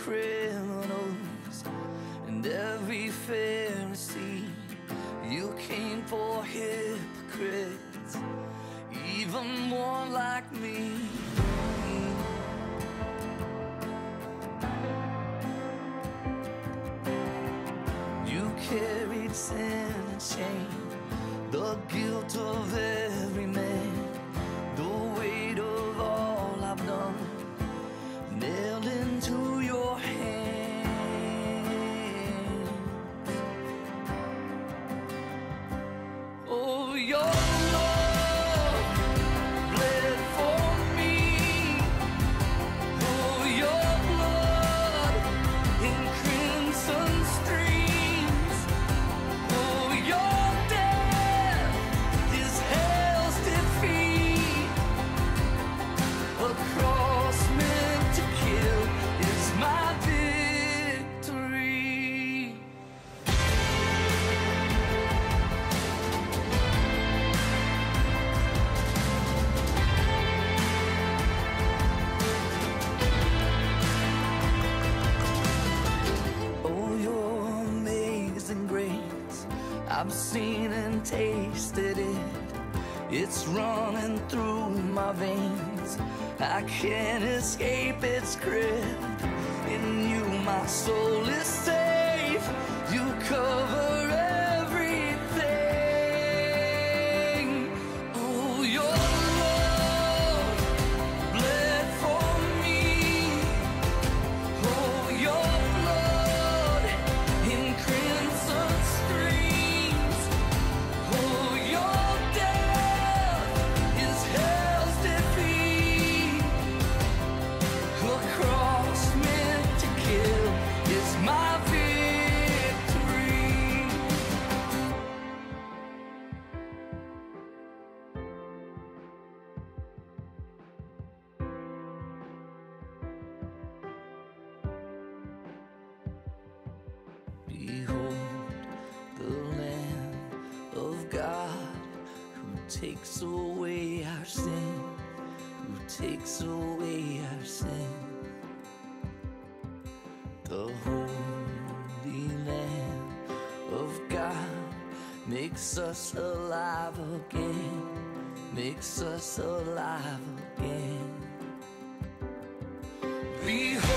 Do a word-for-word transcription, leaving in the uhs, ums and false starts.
criminals and every Pharisee. You came for hypocrites, even one like me. You carried sin and shame, the guilt of every man, the weight of all I've done, nailed into your hands. Oh, your love bled for me. Oh, your blood in crimson streams. Oh, your death is hell's defeat. A cross meant to kill is my victory. Oh, your amazing grace, I've seen and tasted it. It's running through my veins, I can't escape its grip. In you my soul is safe, you cover everything. Oh, your love bled for me. Oh, your blood in crimson streams. Oh, your death is hell's defeat. A cross meant to kill is my victory. Behold the Lamb of God who takes away our sin, who takes away our sin. The Holy Lamb of God makes us alive again, makes us alive again. Behold